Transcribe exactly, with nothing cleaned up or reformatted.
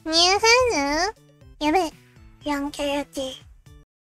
ニューフーズやべえ。よんキャラって。